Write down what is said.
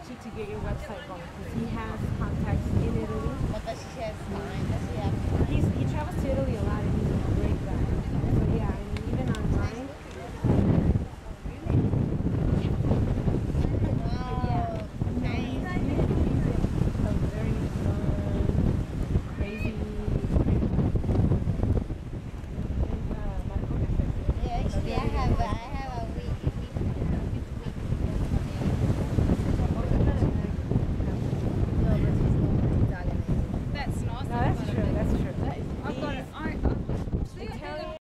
you to get your website going because he has contacts in Italy. What does she have?